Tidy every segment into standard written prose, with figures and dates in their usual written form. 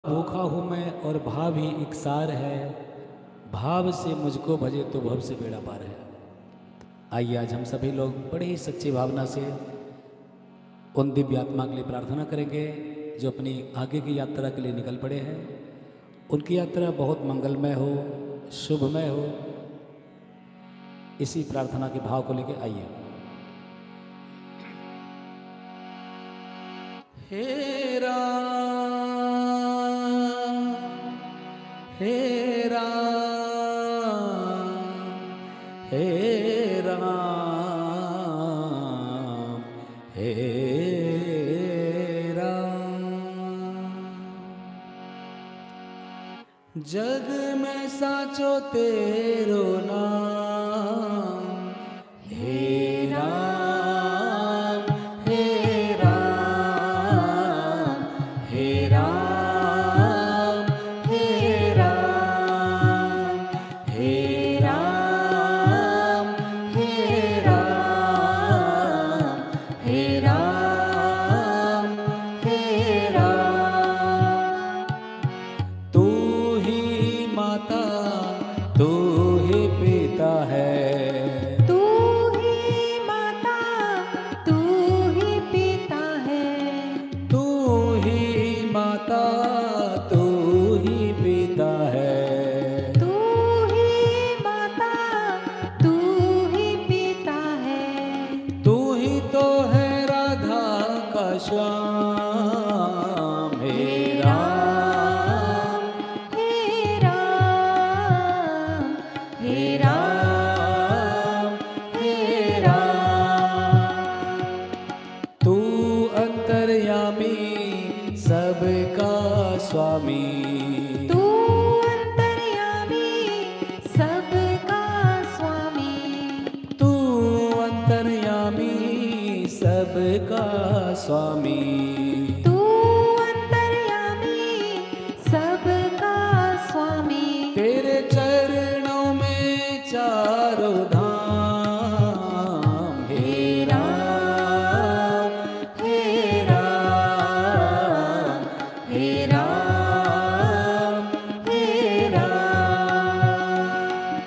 भूखा हूँ मैं और भाव ही इकसार है, भाव से मुझको भजे तो भव से बेड़ा पार है। आइए आज हम सभी लोग बड़े ही सच्ची भावना से उन दिव्य आत्मा के लिए प्रार्थना करेंगे जो अपनी आगे की यात्रा के लिए निकल पड़े हैं। उनकी यात्रा बहुत मंगलमय हो, शुभमय हो, इसी प्रार्थना के भाव को लेकर आइए। हे राम, हे राम, हे राम, हे राम। जग में साचो तेरो नाम, हे राम, हे राम, हे राम, हे राम, हे राम, हे राम, हे राम, हे राम। तू ही माता, तू ही पिता है, तू ही माता, तू ही पिता है। तू ही माता, तू ही पिता है। तू ही माता, तू ही पिता है। तू ही तो है राधा का श्याम, हे राम, हे राम, हे राम, हे राम। तू अंतर्यामी सबका स्वामी, तू अंतर्यामी सबका स्वामी। तू अंतर्यामी सबका स्वामी। तू अंतर्यामी सबका स्वामी। तेरे चरणों में चारों धाम, हे राम, हे राम, हे राम, हे राम।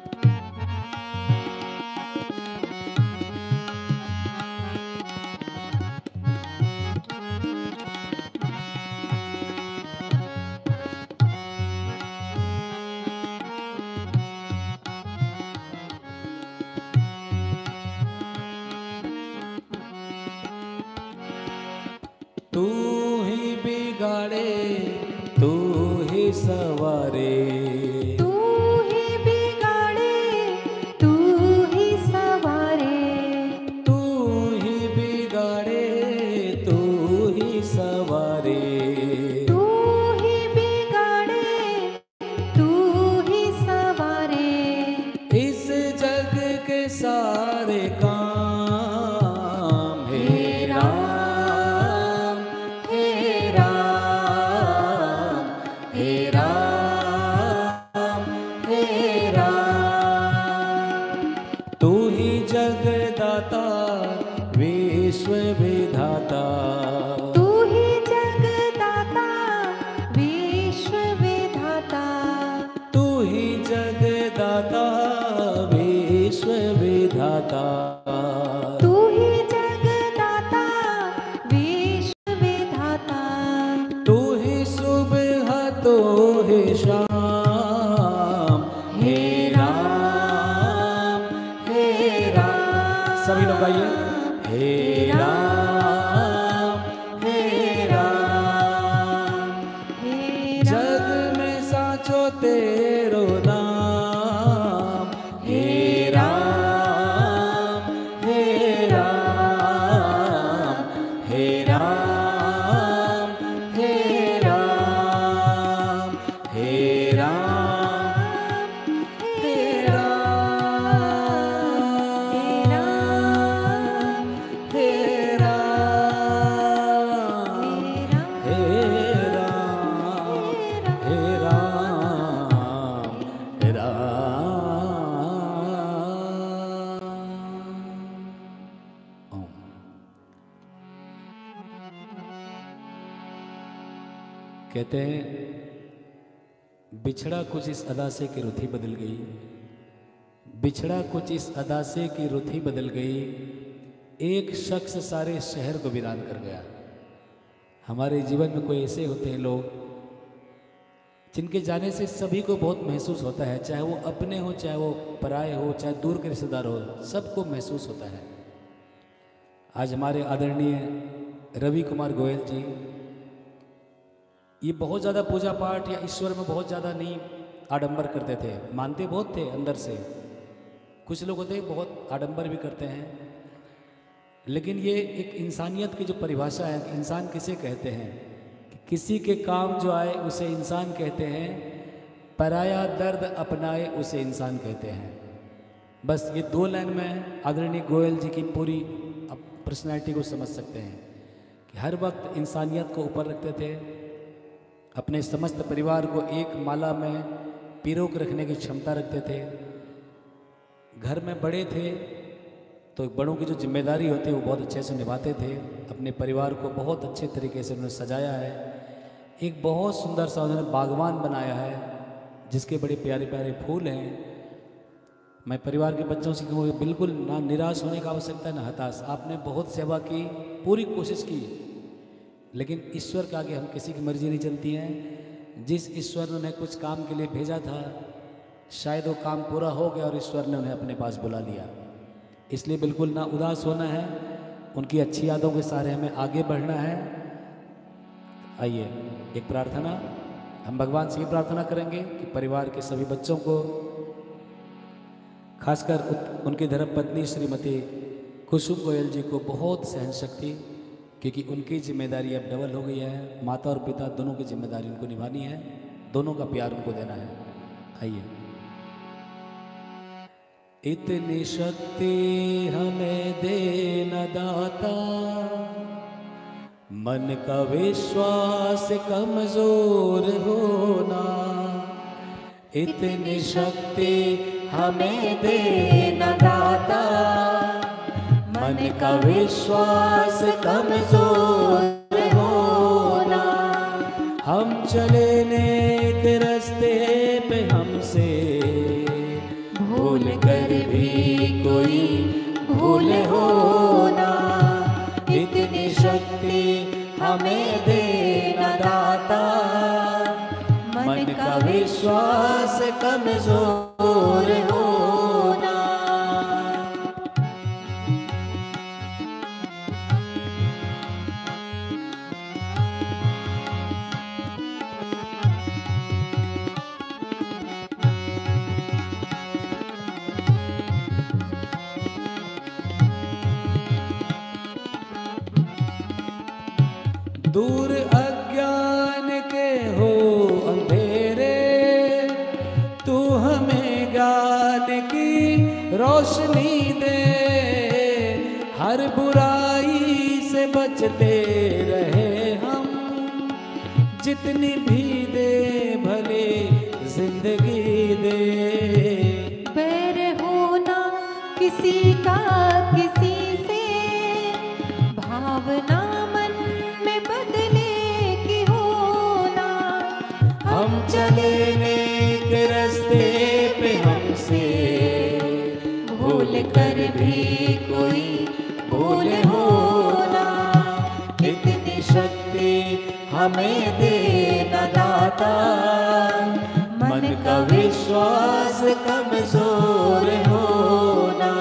तू ही बिगाड़े, तू ही सवारे, तू ही बिगाड़े, तू ही सवारे। तू ही बिगाड़े, तू ही सवारे। तू ही बिगाड़े, तू ही सवारे। इस जग के सारे काम, हे राम, हे राम, हे राम, हे राम। तू ही जगदाता विश्व विधाता, तू ही जगदाता विश्व विधाता। तू ही जगदाता विश्व विधाता। तू ही जगदाता विश्व विधाता। तू ही सुबह, तो ही शाम, हे राम, हे राम। सभी लोग आइए, हे राम, हे राम। हे जग में साचो तेरो नाम, हे राम, हे राम, हे राम, हे राम, हे राम, हे राम, हे राम, हे राम, हे राम। कहते हैं बिछड़ा कुछ इस अदा से कि रुथी बदल गई, बिछड़ा कुछ इस अदा से कि रुथी बदल गई, एक शख्स सारे शहर को वीरान कर गया। हमारे जीवन में कोई ऐसे होते हैं लोग जिनके जाने से सभी को बहुत महसूस होता है, चाहे वो अपने हो, चाहे वो पराए हो, चाहे दूर के रिश्तेदार हो, सबको महसूस होता है। आज हमारे आदरणीय रवि कुमार गोयल जी, ये बहुत ज़्यादा पूजा पाठ या ईश्वर में बहुत ज़्यादा नहीं आडंबर करते थे, मानते बहुत थे अंदर से। कुछ लोग होते हैं बहुत आडंबर भी करते हैं, लेकिन ये एक इंसानियत की जो परिभाषा है, इंसान किसे कहते हैं कि किसी के काम जो आए उसे इंसान कहते हैं, पराया दर्द अपनाए उसे इंसान कहते हैं। बस ये 2 लाइन में आदरणीय गोयल जी की पूरी पर्सनैलिटी को समझ सकते हैं कि हर वक्त इंसानियत को ऊपर रखते थे, अपने समस्त परिवार को एक माला में पिरोक रखने की क्षमता रखते थे। घर में बड़े थे तो बड़ों की जो जिम्मेदारी होती है वो बहुत अच्छे से निभाते थे। अपने परिवार को बहुत अच्छे तरीके से उन्होंने सजाया है। एक बहुत सुंदर सा उन्होंने बागवान बनाया है जिसके बड़े प्यारे प्यारे फूल हैं। मैं परिवार के बच्चों से कहूँगा बिल्कुल ना निराश होने का आवश्यकता है ना हताश। आपने बहुत सेवा की, पूरी कोशिश की, लेकिन ईश्वर के आगे हम किसी की मर्जी नहीं चलती है। जिस ईश्वर ने उन्हें कुछ काम के लिए भेजा था शायद वो काम पूरा हो गया और ईश्वर ने उन्हें अपने पास बुला लिया। इसलिए बिल्कुल ना उदास होना है, उनकी अच्छी यादों के सहारे हमें आगे बढ़ना है। आइए एक प्रार्थना, हम भगवान से ये प्रार्थना करेंगे कि परिवार के सभी बच्चों को, खासकर उनकी धर्मपत्नी श्रीमती कुसुम गोयल जी को बहुत सहन शक्ति, क्योंकि उनकी जिम्मेदारी अब डबल हो गई है। माता और पिता दोनों की जिम्मेदारी उनको निभानी है, दोनों का प्यार उनको देना है। आइए। इतनी शक्ति हमें देना दाता, मन का विश्वास कमजोर होना। इतनी शक्ति हमें देना दाता, मन का विश्वास कमजोर होना। हम चले नेक रास्ते पे हमसे भूल कर भी कोई भूल होना। इतनी शक्ति हमें देना दाता, मन का विश्वास कमजोर होना। दूर अज्ञान के हो अंधेरे, तू हमें ज्ञान की रोशनी दे। हर बुराई से बचते रहे हम, जितनी भी दे भले जिंदगी दे। बैर होना किसी का किसी से, भावना मन में बदले की होना। हम चले नेक रास्ते पे हमसे भूल कर भी कोई भूल होना। इतनी शक्ति हमें देना दाता, मन का विश्वास कमजोर होना।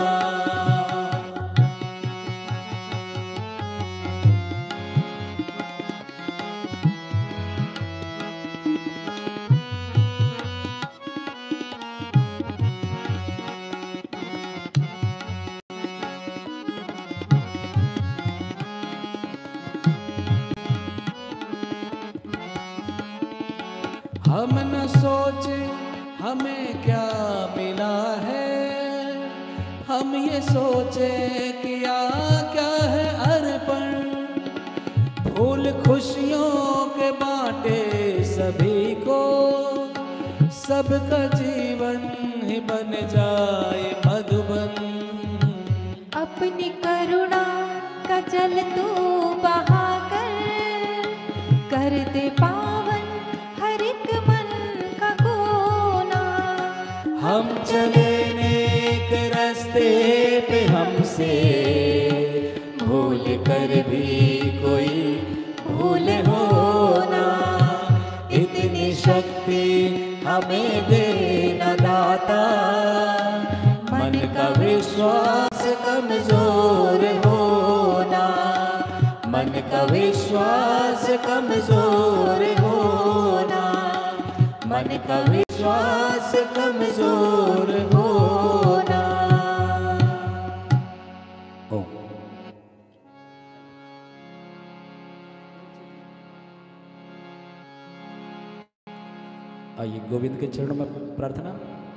हम न सोचे हमें क्या मिला है, हम ये सोचे किया क्या है अर्पण। फूल खुशियों के बांटे सभी को, सबका जीवन ही बन जाए मधुबन। अपनी करुणा का जल तू बहा कर दे पावन से भूल कर भी कोई भूल हो ना, इतनी शक्ति हमें देना दाता, मन का विश्वास कमजोर होना, मन का विश्वास कमजोर होना, मन का विश्वास कमजोर होना। ओम। आइए गोविंद के चरणों में प्रार्थना।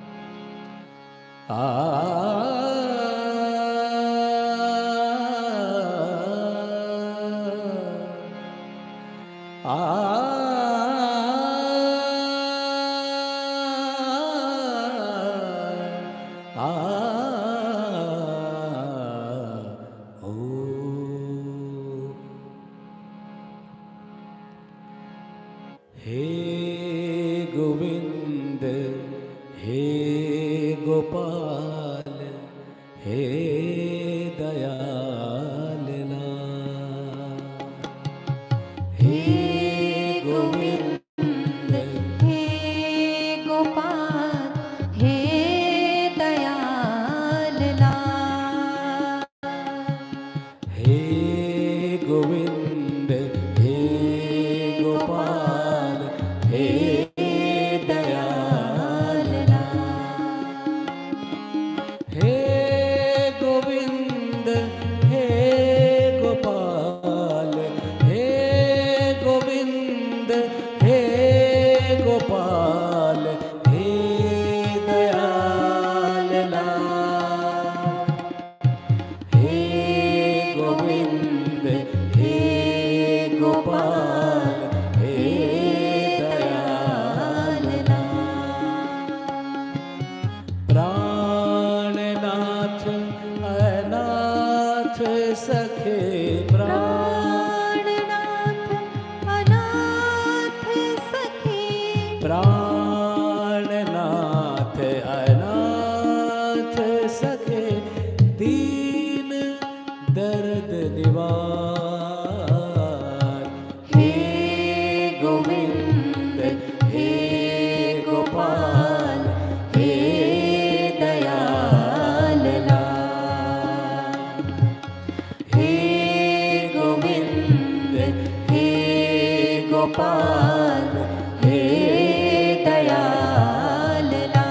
हे गोविंद हे गोपाल हे दयाल हे गोविंद हे गोपाल हे दयाल हे गोविंद हे गोपाल हे दयाल हे गोविंद हे गोपाल हे गोविंद हे गोपाल हे दयाल हे गोविंद हे गोपाल हे दयाल प्राणनाथ अनाथ सखे प्राणनाथ अनाथ सखे प्राणनाथ अनाथ सखे दीन दर्द निवार हे गोविंद हे गोपाल हे दयाल हे गोविंद हे गोपाल हे दयाल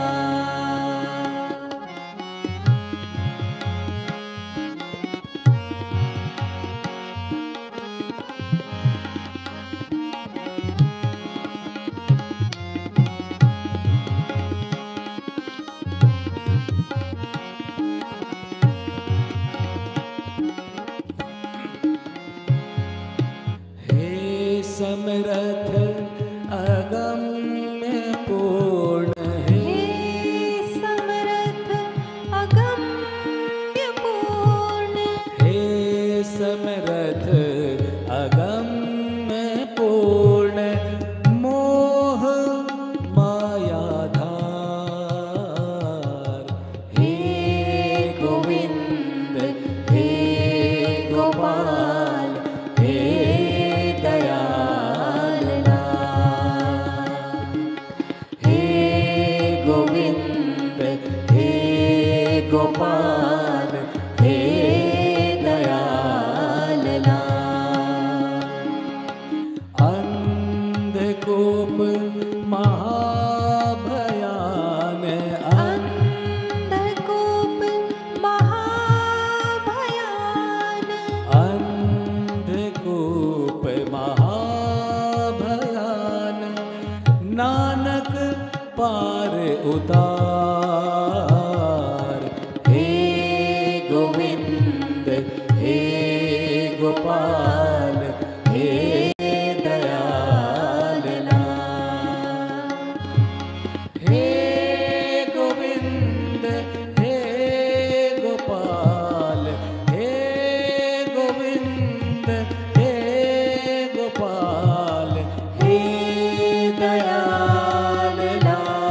हे समरथ अगम्य पूर्ण हे समरथ अगम्य पूर्ण हे समरथ अगम्य पूर्ण मोह मायाधार हे गोविंद हे गोपाल हे दयाल हे गोविंद हे गोपाल हे दयाल अंधकूप महाभयान अंधकूप महाभयान अंधकूप महाभयान नानक पार उतार हे गोविंद हे गोपाल हे दयाल हे गोविंद हे गोपाल हे गोविंद हे गोपाल हे दयाल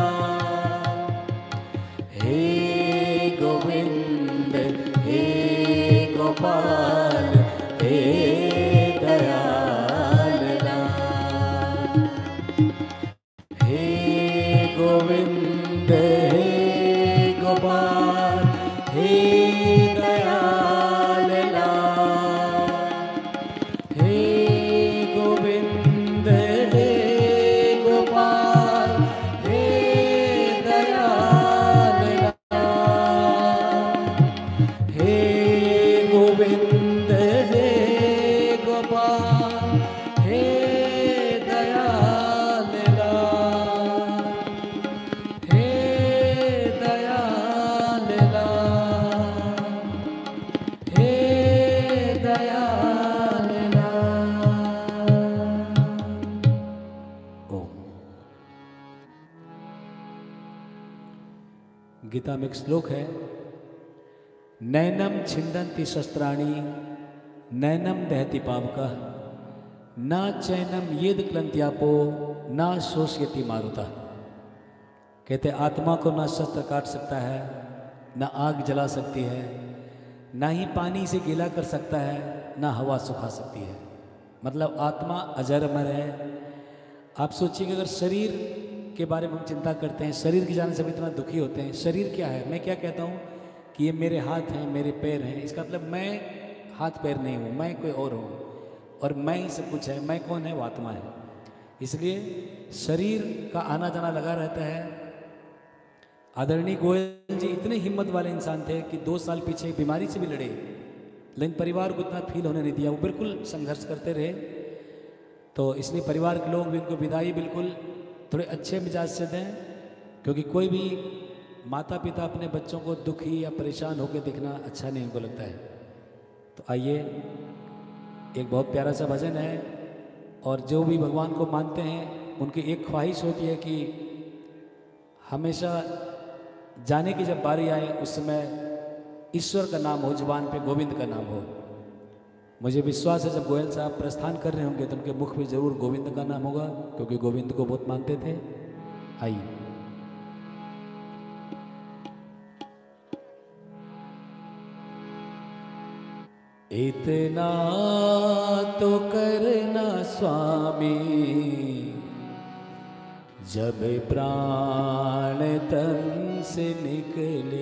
हे गोविंद हे हे गोविंद हे गोपाल हे दयाल लाल। हे गोविंद हे गोपाल हे दयाल लाल। हे गोविंद हे गोपाल हे दयाल लाल। हे दयाल लाल। हे दयाल लाल। ओम। गीता में एक श्लोक है, नैनम छिंदन्ति शस्त्राणि नैनम दहति पावकः न चैनम येद क्लन्त्यापो न शोषयति मारुतः। कहते आत्मा को ना शस्त्र काट सकता है, ना आग जला सकती है, ना ही पानी से गीला कर सकता है, ना हवा सुखा सकती है। मतलब आत्मा अजर अमर है। आप सोचिए कि अगर शरीर के बारे में हम चिंता करते हैं, शरीर की जाने से हम इतना दुखी होते हैं। शरीर क्या है? मैं क्या कहता हूँ कि ये मेरे हाथ हैं, मेरे पैर हैं। इसका मतलब मैं हाथ पैर नहीं हूँ, मैं कोई और हूँ, और मैं ही सब कुछ है। मैं कौन है? वो आत्मा है। इसलिए शरीर का आना जाना लगा रहता है। आदरणीय गोयल जी इतने हिम्मत वाले इंसान थे कि 2 साल पीछे बीमारी से भी लड़े, लेकिन परिवार को इतना फील होने नहीं दिया। वो बिल्कुल संघर्ष करते रहे। तो इसलिए परिवार के लोग भी उनको विदाई बिल्कुल थोड़े अच्छे मिजाज से दें, क्योंकि कोई भी माता पिता अपने बच्चों को दुखी या परेशान होकर दिखना अच्छा नहीं उनको लगता है। तो आइए, एक बहुत प्यारा सा भजन है, और जो भी भगवान को मानते हैं उनकी एक ख्वाहिश होती है कि हमेशा जाने की जब बारी आए उस समय ईश्वर का नाम हो, जुबान पे गोविंद का नाम हो। मुझे विश्वास है जब गोयल साहब प्रस्थान कर रहे होंगे तो उनके मुख में जरूर गोविंद का नाम होगा, क्योंकि गोविंद को बहुत मानते थे। आइए। इतना तो करना स्वामी, जब प्राण तन से निकले।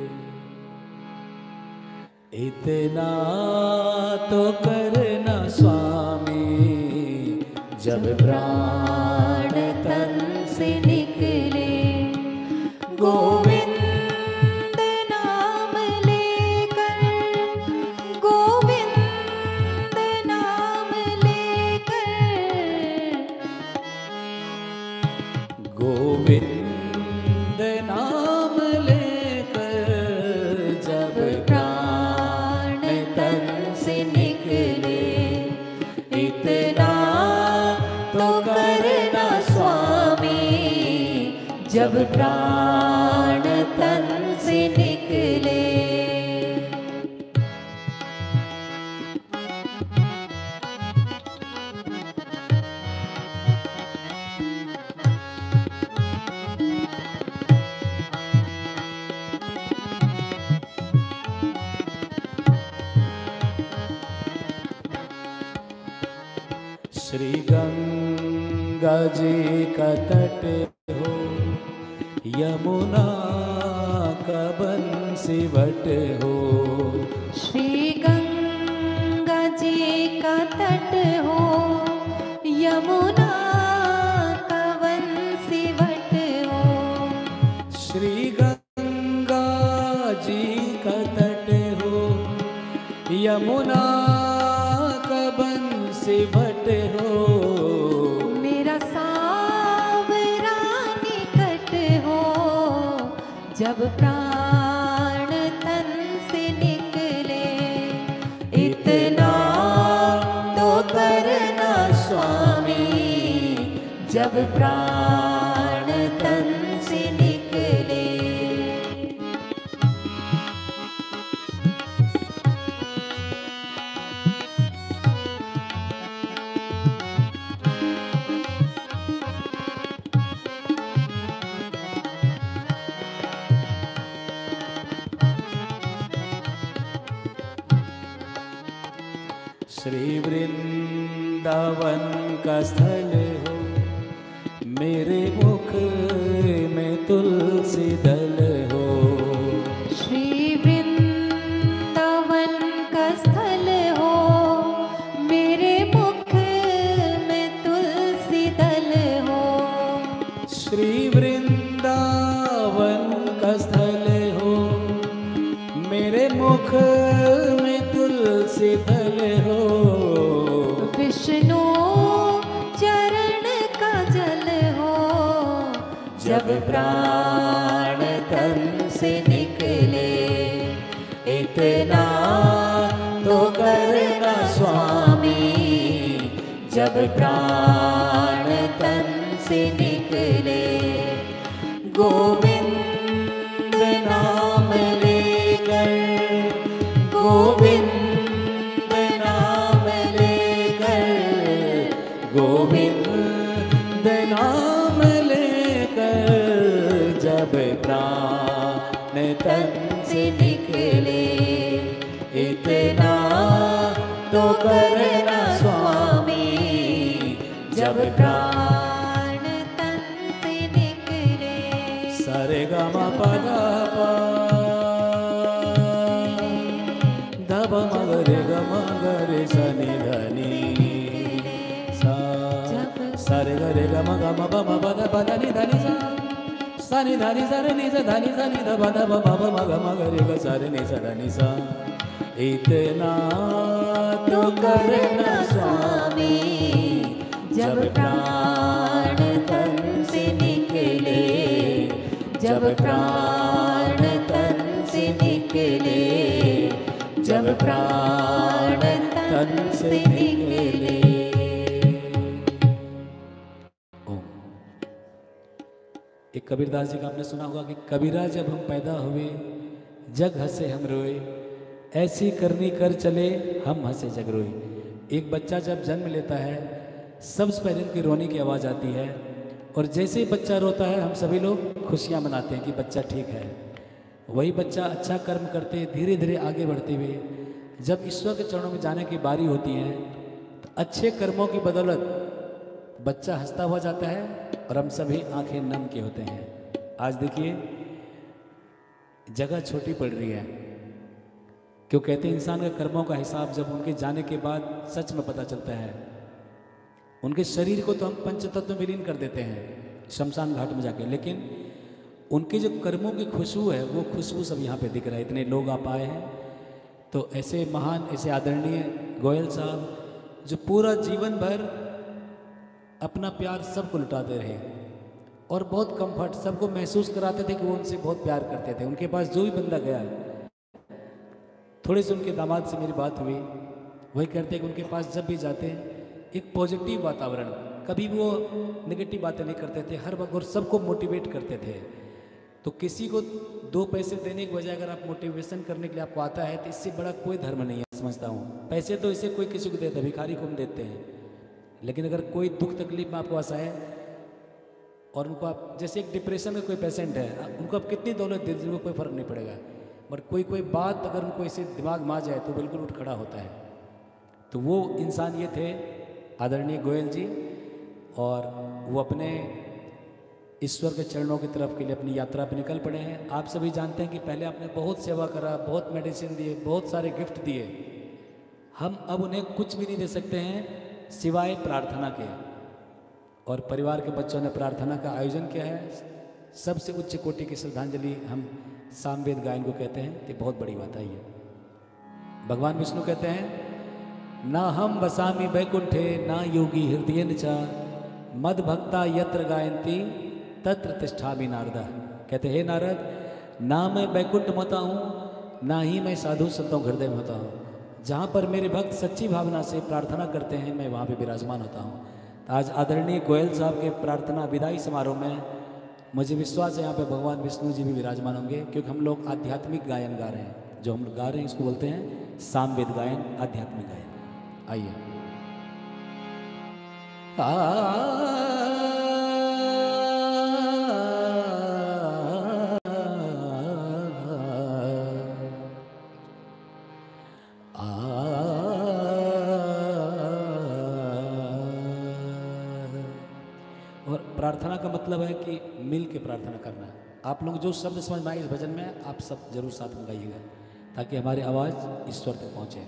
इतना तो करना स्वामी, जब प्राण तन से निकले। गोविंद नाम लेकर, गोविंद नाम लेकर, गोविंद नाम लेकर, जब प्राण तन से निकले। इतना तो करना स्वामी, जब प्राण तन से निकले। श्री गंगा जी का तट हो, यमुना का बंसीवट हो। श्री गंगा जी का तट हो, यमुना का बंसीवट हो। श्री गंगा जी का तट हो, यमुना का बंसीवट हो। मेरा सावरा निकट हो, जब प्राण तन से निकले। इतना तो करना स्वामी, जब प्राण तन से निकले। श्री वृंदावन का स्थल हो, मेरे मुख में तुलसी दल हो। श्री वृंदावन का स्थल हो, मेरे मुख में तुलसी दल हो। श्री वृंदावन का स्थल हो, मेरे मुख में तुलसी दल हो। विष्णु चरण का जल हो, जब प्राण तन से निकले, इतना तो करना स्वामी। जब प्राण तन से निकले, गोविंद नाम लेकर, गोविंद नाम लेकर, गोविंद नाम लेकर, जब प्राण तन से निकले, इतना तो करना स्वामी। जब प्राण तन से निकले। सारे गा मा पा गा पा, ध प म ग रे ग म ग रे सा नि ध नि सा। सारे ग रे ग म ग म प म प द प द नि ध नि सा। सा नि ध नि सा रे नि सा ध नि सा नि ध प द प म प म ग म ग रे ग सा रे नि सा ध नि सा। इतना तो करना स्वामी, जब प्राण तन से निकले, जब प्राण तन से निकले, जब प्राण तन से निकले। ओम। एक कबीरदास जी का आपने सुना होगा कि कबीरा जब हम पैदा हुए, जग हंसे हम रोए, ऐसी करनी कर चले हम हंसे जग रोए। एक बच्चा जब जन्म लेता है, सबसे पहले उनकी रोने की आवाज़ आती है, और जैसे ही बच्चा रोता है हम सभी लोग खुशियाँ मनाते हैं कि बच्चा ठीक है। वही बच्चा अच्छा कर्म करते धीरे धीरे आगे बढ़ते हुए जब ईश्वर के चरणों में जाने की बारी होती है, तो अच्छे कर्मों की बदौलत बच्चा हंसता हुआ जाता है और हम सभी आंखें नम के होते हैं। आज देखिए जगह छोटी पड़ रही है, क्यों कहते हैं इंसान के कर्मों का हिसाब जब उनके जाने के बाद सच में पता चलता है। उनके शरीर को तो हम पंचतत्व में विलीन कर देते हैं शमशान घाट में जाके, लेकिन उनके जो कर्मों की खुशबू है वो खुशबू सब यहाँ पे दिख रहा है। इतने लोग आप आए हैं, तो ऐसे महान, ऐसे आदरणीय गोयल साहब जो पूरा जीवन भर अपना प्यार सबको लुटाते रहे और बहुत कंफर्ट सबको महसूस कराते थे कि वो उनसे बहुत प्यार करते थे। उनके पास जो भी बंदा गया, थोड़े से उनके दामाद से मेरी बात हुई, वही कहते हैं कि उनके पास जब भी जाते एक पॉजिटिव वातावरण, कभी वो नेगेटिव बातें नहीं करते थे, हर वक्त और सबको मोटिवेट करते थे। तो किसी को 2 पैसे देने की बजाय अगर आप मोटिवेशन करने के लिए आपको आता है, तो इससे बड़ा कोई धर्म नहीं है, समझता हूँ। पैसे तो इसे कोई किसी को देता है, भिखारी को हम देते हैं, लेकिन अगर कोई दुख तकलीफ में आपके पास आए और उनको आप, जैसे एक डिप्रेशन में कोई पेशेंट है, उनको आप कितनी दौलत दे दीजिए कोई फ़र्क नहीं पड़ेगा, बट कोई बात अगर उनको ऐसे दिमाग में आ जाए तो बिल्कुल उठ खड़ा होता है। तो वो इंसान ये थे आदरणीय गोयल जी, और वो अपने ईश्वर के चरणों की तरफ के लिए अपनी यात्रा पर निकल पड़े हैं। आप सभी जानते हैं कि पहले आपने बहुत सेवा करा, बहुत मेडिसिन दिए, बहुत सारे गिफ्ट दिए। हम अब उन्हें कुछ भी नहीं दे सकते हैं सिवाय प्रार्थना के, और परिवार के बच्चों ने प्रार्थना का आयोजन किया है। सबसे उच्च कोटि की श्रद्धांजलि हम सामवेद गायन को कहते हैं, ये बहुत बड़ी बात है। ये भगवान विष्णु कहते हैं, ना हम वसामि वैकुंठे ना योगी हृदय चा मद भक्ता यत्र गायंती तत्र तिष्ठामि नारद। कहते हे नारद, ना मैं वैकुंठ में होता हूँ, ना ही मैं साधु संतों हृदय में होता हूँ। जहाँ पर मेरे भक्त सच्ची भावना से प्रार्थना करते हैं, मैं वहाँ पे विराजमान होता हूँ। आज आदरणीय गोयल साहब के प्रार्थना विदाई समारोह में मुझे विश्वास है यहाँ पे भगवान विष्णु जी भी विराजमान होंगे, क्योंकि हम लोग आध्यात्मिक गायन गा रहे हैं। जो हम गा रहे हैं इसको बोलते हैं सामवेद गायन, आध्यात्मिक गायन। आइए। और प्रार्थना का मतलब है कि मिल के प्रार्थना करना। आप लोग जो शब्द समझ में आए इस भजन में, आप सब जरूर साथ में गाइएगा ताकि हमारी आवाज़ ईश्वर तक पहुँचे।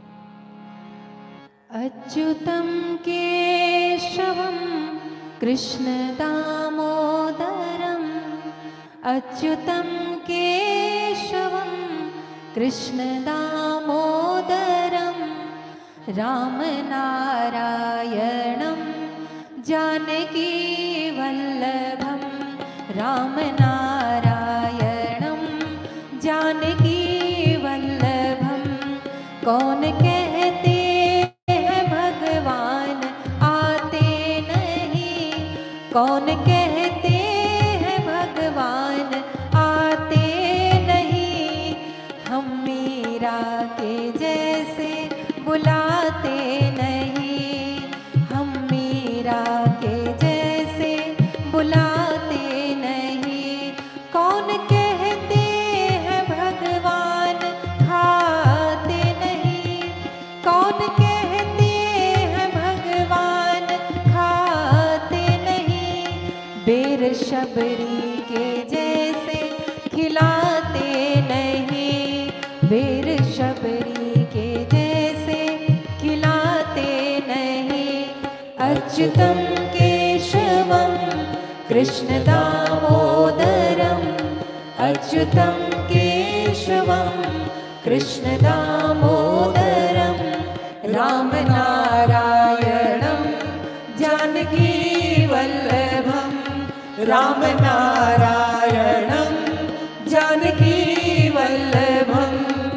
अच्युतं केशवं कृष्ण दामोदरम् अच्युतं केशवं कृष्ण दामोदरम् रामनारायणं जानकी वल्लभं रामनारायणं जानकी वल्लभं। कौन कहते हैं भगवान आते नहीं, कौन कहते हैं भगवान आते नहीं, हम मीरा के जैसे बुलाते नहीं, हम मीरा के जैसे बुलाते नहीं। कौन कहते हैं भगवान खाते नहीं, कौन कहते हैं भगवान खाते नहीं, बेर शबरी के जैसे खिलाते नहीं, बेर शबरी के जैसे खिलाते नहीं। अच्युतं केशवं कृष्ण दामोदरम् अच्युतं केशवं कृष्ण दामोदरम् रामनारायणं जानकी वल्लभं रामनारायणं जानकी वल्लभम्।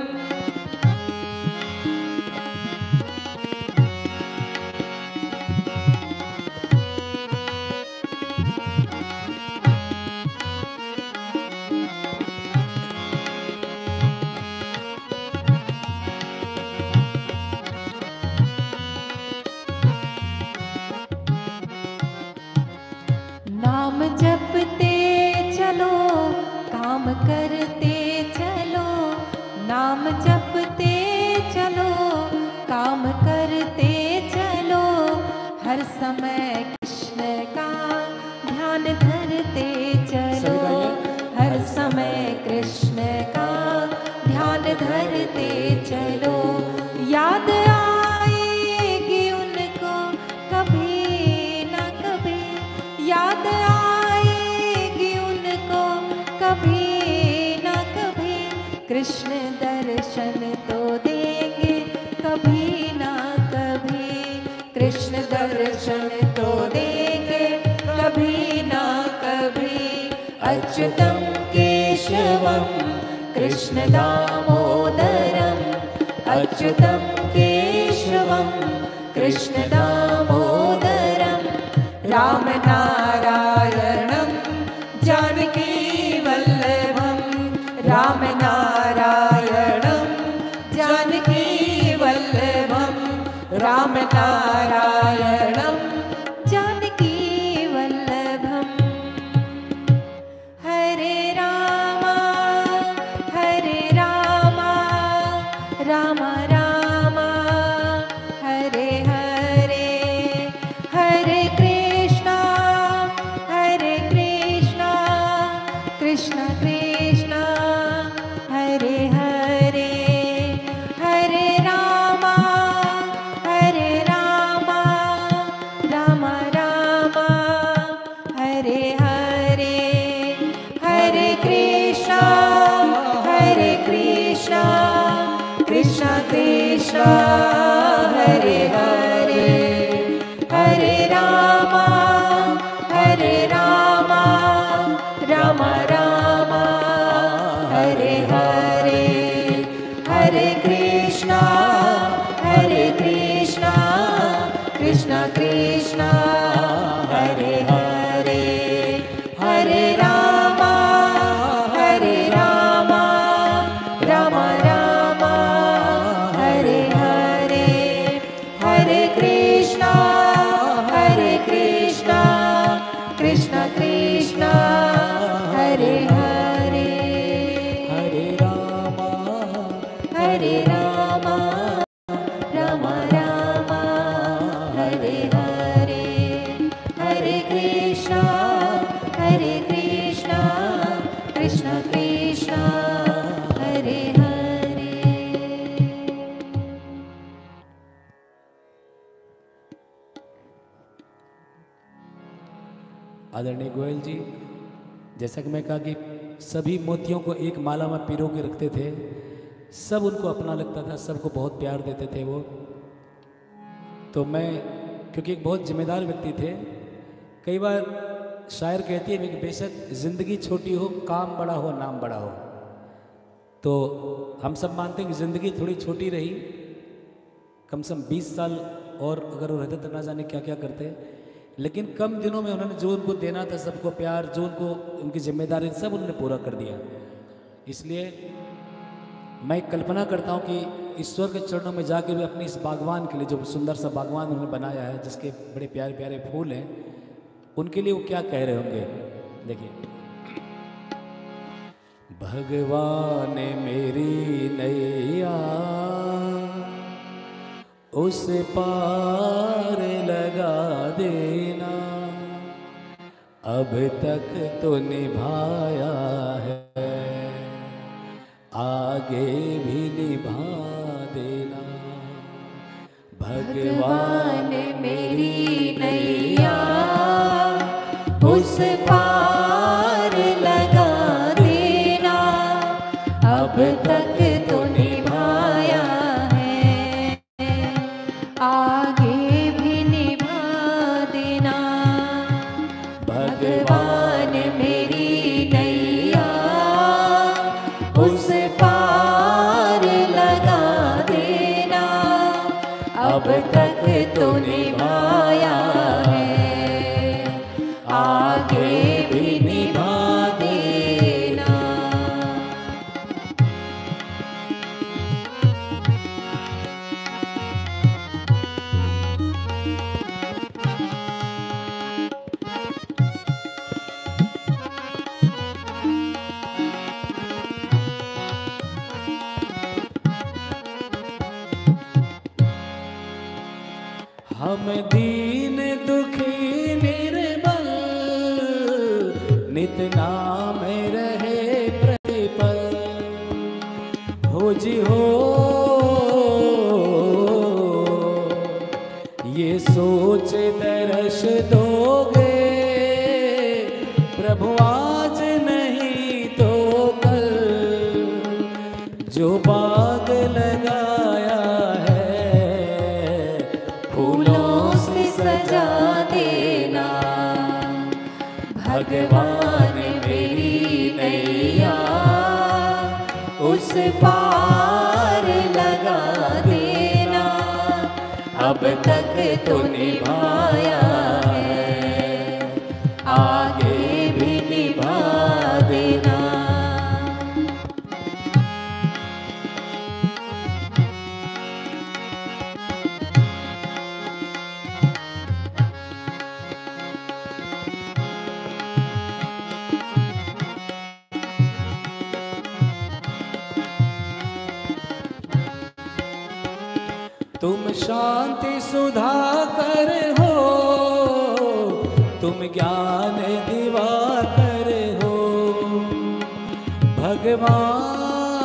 नाम जपते चलो काम करते चलो, नाम जपते चलो काम करते चलो, हर समय कृष्ण का ध्यान धरते चलो, हर समय कृष्ण का ध्यान धरते चलो। याद आएगी उनको कभी ना कभी, याद आएगी उनको कभी ना कभी, कृष्ण दर्शन तो देंगे कभी ना कभी, कृष्ण दर्शन तो देंगे कभी ना कभी। अच्युतं केशवं कृष्ण दामोदरम् अच्युतं केशवं कृष्ण दामोदरम् रामनारायणं जानकी वल्लभं रामनारायणं जानकी वल्लभं रामनारायणं जानकी वल्लभम्। हरे रामा राम राम हरे हरे, हरे कृष्णा कृष्ण कृष्ण हरे हरे, हरे राम राम राम हरे हरे, हरे कृष्ण कृष्ण कृष्ण हरे हरे, हरे राम राम राम हरे हरे, हरे कृष्ण कृष्ण कृष्ण हरे हरे, हरे राम राम राम हरे हरे। हरे कृष्णा कृष्णा कृष्णा हरे हरे। आदरणीय गोयल जी, जैसा कि मैं कहा कि सभी मोतियों को एक माला में पिरो के रखते थे, सब उनको अपना लगता था, सबको बहुत प्यार देते थे वो। तो मैं, क्योंकि एक बहुत जिम्मेदार व्यक्ति थे, कई बार शायर कहती है कि बेशक ज़िंदगी छोटी हो, काम बड़ा हो, नाम बड़ा हो। तो हम सब मानते हैं कि ज़िंदगी थोड़ी छोटी रही, कम से कम 20 साल और अगर वो रहते तो ना जाने क्या क्या करते, लेकिन कम दिनों में उन्होंने जो उनको देना था, सबको प्यार, जो उनको उनकी जिम्मेदारी, सब उन्होंने पूरा कर दिया। इसलिए मैं कल्पना करता हूँ कि ईश्वर के चरणों में जाके भी अपनी इस बागवान के लिए, जो सुंदर सा बागवान उन्होंने बनाया है, जिसके बड़े प्यारे प्यारे फूल हैं, उनके लिए वो क्या कह रहे होंगे। देखिए, भगवान मेरी नैया उस पार लगा देना, अब तक तो निभाया है, आगे भी निभा देना। भगवान मेरी नैया उस पार लगा देना, अब तक तो निभाया है, आगे भी निभा देना। भगवान मेरी नैया उस पार लगा देना, अब तक तो निभाया है, आगे भी निभा देना। हम दीन दुखी निर्बल, नित नाम रहे प्रतिपल, हो जी हो ये सोच दर्श दोगे, प्रभु आज नहीं तो कल, जो बाग लगाया है फूलों से सजा देना। भगवान मेरी नैया उस पार लगा देना, अब तक तो निभाया है, आगे भी निभा देना। तुम शांति सुधाकर हो, तुम ज्ञान दिवाकर हो, भगवान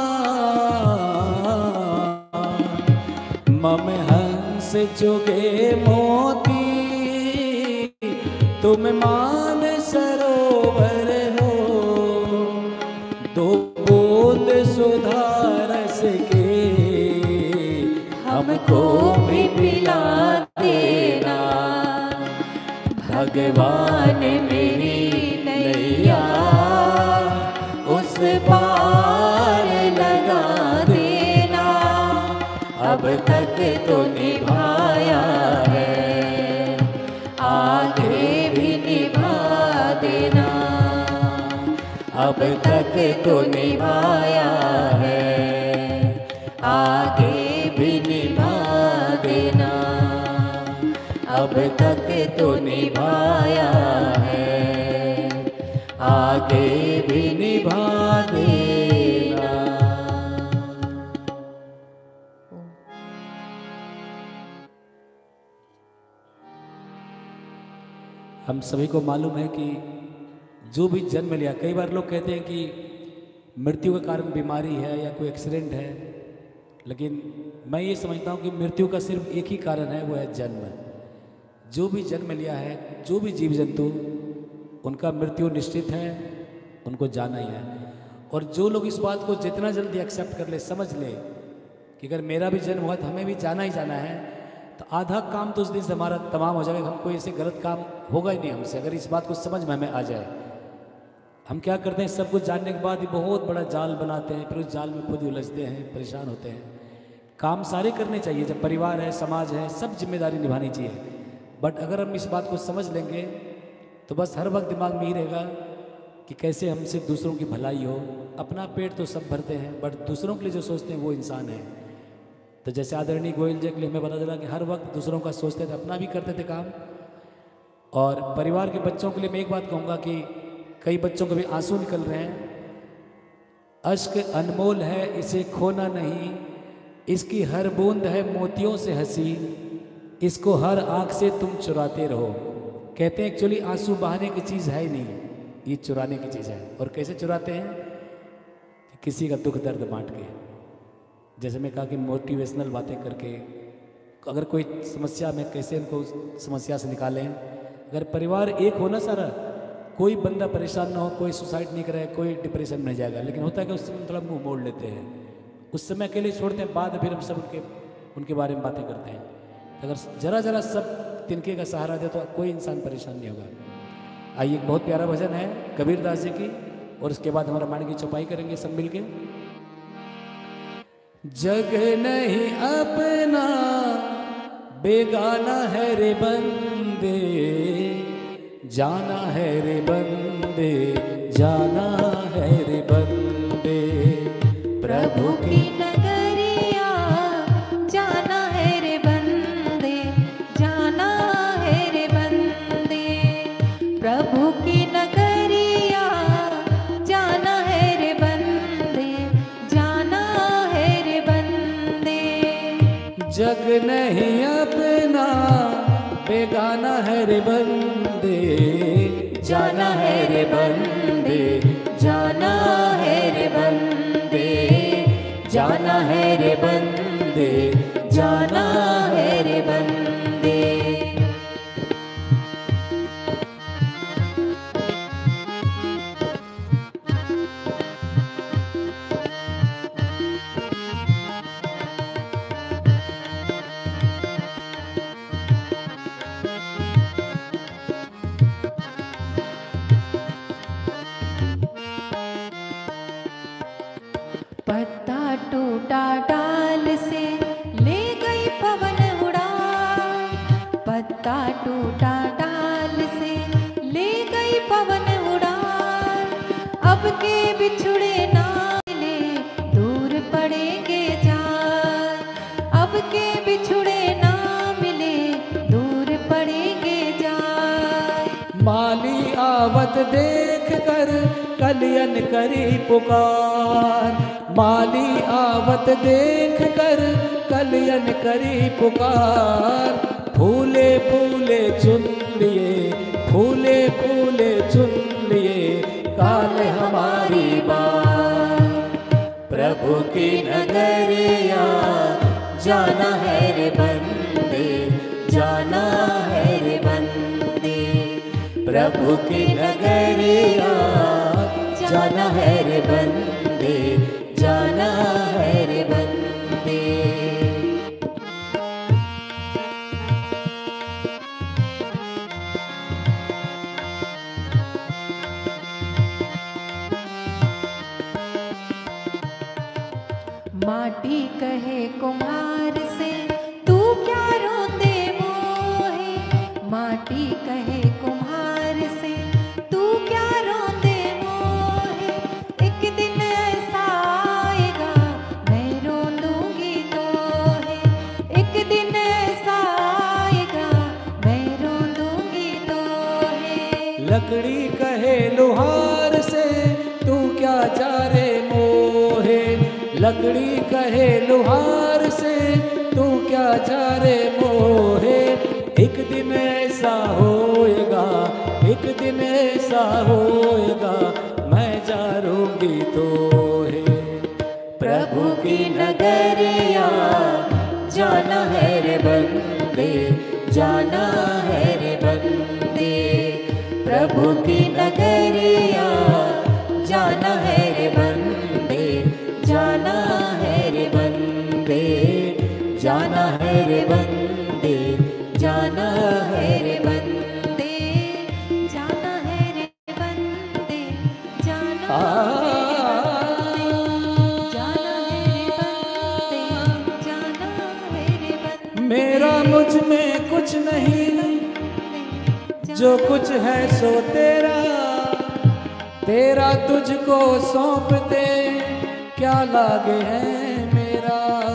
मम हंस चुगे मोती, तुम मान सरोवर हो, दो बूंद सुधा रस के हमको भी पिला देना। भगवान मेरी नैया उस पार लगा देना, अब तक तो निभाया है, आगे भी निभा देना। अब तक तो निभाया है, आगे भी निभा देना। अब तक तो निभाया है, आगे भी निभा देना। हम सभी को मालूम है कि जो भी जन्म लिया, कई बार लोग कहते हैं कि मृत्यु का कारण बीमारी है या कोई एक्सीडेंट है, लेकिन मैं ये समझता हूँ कि मृत्यु का सिर्फ एक ही कारण है, वो है जन्म। जो भी जन्म लिया है, जो भी जीव जंतु, उनका मृत्यु निश्चित है, उनको जाना ही है। और जो लोग इस बात को जितना जल्दी एक्सेप्ट कर ले, समझ ले कि अगर मेरा भी जन्म हुआ तो हमें भी जाना ही जाना है, तो आधा काम तो उस दिन से हमारा तमाम हो जाएगा। हम कोई ऐसे गलत काम होगा ही नहीं हमसे, अगर इस बात को समझ में हमें आ जाए। हम क्या करते हैं, सब कुछ जानने के बाद भी बहुत बड़ा जाल बनाते हैं, फिर उस जाल में खुद उलझते हैं, परेशान होते हैं। काम सारे करने चाहिए, जब परिवार है, समाज है, सब जिम्मेदारी निभानी चाहिए। बट अगर हम इस बात को समझ लेंगे तो बस हर वक्त दिमाग में ही रहेगा कि कैसे हमसे दूसरों की भलाई हो। अपना पेट तो सब भरते हैं, बट दूसरों के लिए जो सोचते हैं वो इंसान है। तो जैसे आदरणीय गोयल जी के लिए हमें पता चला कि हर वक्त दूसरों का सोचते थे, अपना भी करते थे काम। और परिवार के बच्चों के लिए मैं एक बात कहूँगा कि कई बच्चों को भी आंसू निकल रहे हैं। अश्क अनमोल है, इसे खोना नहीं, इसकी हर बूंद है मोतियों से हंसी, इसको हर आँख से तुम चुराते रहो। कहते हैं एक्चुअली आंसू बहाने की चीज़ है ही नहीं, ये चुराने की चीज़ है। और कैसे चुराते हैं, किसी का दुख दर्द बांट के। जैसे मैं कहा कि मोटिवेशनल बातें करके, अगर कोई समस्या में कैसे उनको समस्या से निकालें। अगर परिवार एक हो ना सारा, कोई बंदा परेशान ना हो, कोई सुसाइड नहीं करे, कोई डिप्रेशन में नहीं जाएगा। लेकिन होता है कि उस समय थोड़ा मुँह मोड़ लेते हैं, उस समय अकेले छोड़ते हैं, बाद फिर हम सब उनके बारे में बातें करते हैं। अगर जरा जरा सब तिनके का सहारा दे तो कोई इंसान परेशान नहीं होगा। आइए, एक बहुत प्यारा भजन है कबीर दास जी की, और उसके बाद हमारा मांड की चौपाई करेंगे सब मिलके। जग नहीं अपना बेगाना है रे बंदे, जाना है रे बंदे, जाना है रे बंदे, प्रभु की नगरिया जाना है रे बंदे, जाना है रे बंदे, प्रभु की नगरिया जाना है रे बंदे, जाना है रे बंदे। जग नहीं अपना बेगाना है रे बंदे, जाना है रे बंदे, जाना है रे बंदे, जाना है रे बंदे, जाना है रे बंदे। पत्ता टूटा डाल से ले गई पवन उड़ा, पत्ता टूटा डाल से ले गई पवन उड़ा। अब के बिछुड़े ना मिले दूर पड़ेंगे जान, अब के बिछुड़े ना मिले दूर पड़ेंगे जान। माली आवत देख कर कलियन करी पुकार, माली आवत देख कर कलियन करी पुकार। फूले फूले चुन लिए, फूले फूले चुन लिए, काल हमारी बात। प्रभु की नगरिया जाना है रे बंदे, जाना है रे बंदे, प्रभु की नगरिया जाना है रे बंदे, जाना है रे बंदे। माटी कहे कुम्हार से तू क्या रोते मोहे, माटी कहे कुम्हार से तू क्या रोते मोहे। एक दिन ऐसा आएगा मैं रो दूंगी तोहे, एक दिन ऐसा आएगा मैं रो दूंगी तोहे। लकड़ी कहे लोहार से तू क्या जा रे मोहे, लकड़ी कहे लोहार से तू क्या जा रे मोहे। एक दिन ऐसा होएगा, एक दिन ऐसा होएगा, मैं जारूंगी तो है प्रभु की नगरिया, जाना है रे बंदे, जाना है रे बंदे। प्रभु की नगरिया, जाना है रे बंदे, जाना है रे बंदे, जाना है रे बंदे, जाना है रे बंदे, जाना है रे बंदे, जाना मेरा मुझ में कुछ नहीं, जो कुछ है सो तेरा, तेरा तुझको सौंप दे, क्या लागे है मेरा।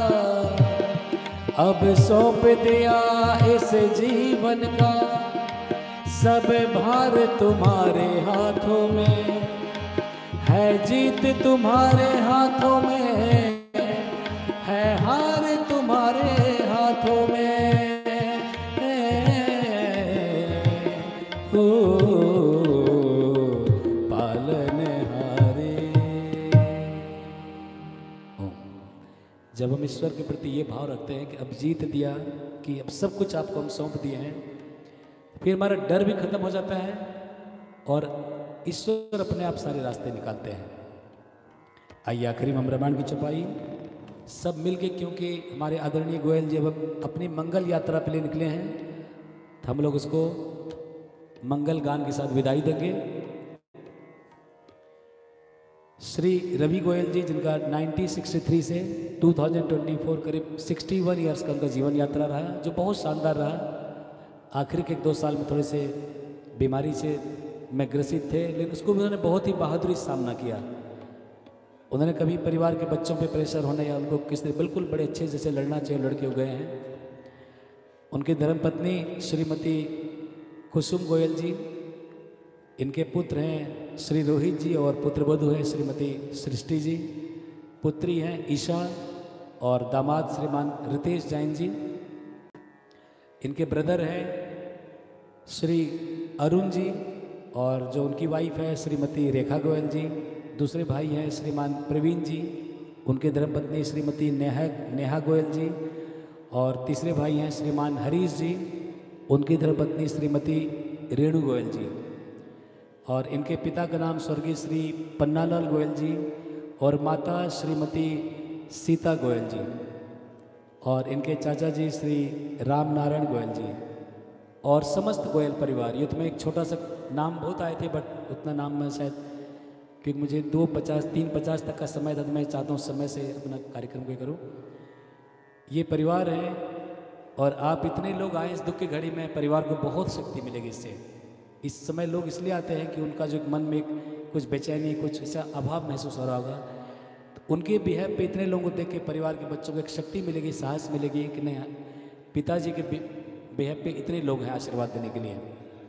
अब सौंप दिया इस जीवन का सब भार तुम्हारे हाथों में, है जीत तुम्हारे हाथों में, है हार तुम्हारे हाथों में। ओ पालनहारे। जब हम ईश्वर के प्रति ये भाव रखते हैं कि अब जीत दिया, कि अब सब कुछ आपको हम सौंप दिए हैं, फिर हमारा डर भी खत्म हो जाता है और ईश्वर अपने आप सारे रास्ते निकालते हैं। आइए आखिरी में हम रामायण की चौपाई सब मिलके, क्योंकि हमारे आदरणीय गोयल जी अब अपनी मंगल यात्रा के लिए निकले हैं, तो हम लोग उसको मंगल गान के साथ विदाई देंगे। श्री रवि गोयल जी, जिनका 1963 से 2024 करीब 61 ईयर्स का उनका जीवन यात्रा रहा, जो बहुत शानदार रहा। आखिरी के 1-2 साल में थोड़े से बीमारी से में ग्रसित थे, लेकिन उसको भी उन्होंने बहुत ही बहादुरी से सामना किया। उन्होंने कभी परिवार के बच्चों पे प्रेशर होने या उनको किसने बिल्कुल बड़े अच्छे जैसे लड़ना चाहिए लड़के हो गए हैं। उनकी धर्मपत्नी श्रीमती कुसुम गोयल जी, इनके पुत्र हैं श्री रोहित जी और पुत्रवधू हैं श्रीमती सृष्टि जी, पुत्री हैं ईशा और दामाद श्रीमान रितेश जैन जी। इनके ब्रदर हैं श्री अरुण जी और जो उनकी वाइफ है श्रीमती रेखा गोयल जी। दूसरे भाई हैं श्रीमान प्रवीण जी, उनके धर्मपत्नी श्रीमती नेहा गोयल जी। और तीसरे भाई हैं श्रीमान हरीश जी, उनकी धर्मपत्नी श्रीमती रेणु गोयल जी। और इनके पिता का नाम स्वर्गीय श्री पन्नालाल गोयल जी और माता श्रीमती सीता गोयल जी। और इनके चाचा जी श्री राम नारायण गोयल जी और समस्त गोयल परिवार। ये तो मैं एक छोटा सा नाम बहुत आए थे, बट उतना नाम मैं शायद, क्योंकि मुझे 3:50 तक का समय था, तो मैं चाहता हूँ समय से अपना कार्यक्रम को करूँ। ये परिवार है और आप इतने लोग आए इस दुख की घड़ी में, परिवार को बहुत शक्ति मिलेगी इससे। इस समय लोग इसलिए आते हैं कि उनका जो मन में कुछ बेचैनी, कुछ ऐसा अभाव महसूस हो रहा होगा, तो उनके बिहेव पे इतने लोगों को देख के परिवार के बच्चों को एक शक्ति मिलेगी, साहस मिलेगी कि नहीं, पिताजी के बिहेव पे इतने लोग हैं आशीर्वाद देने के लिए।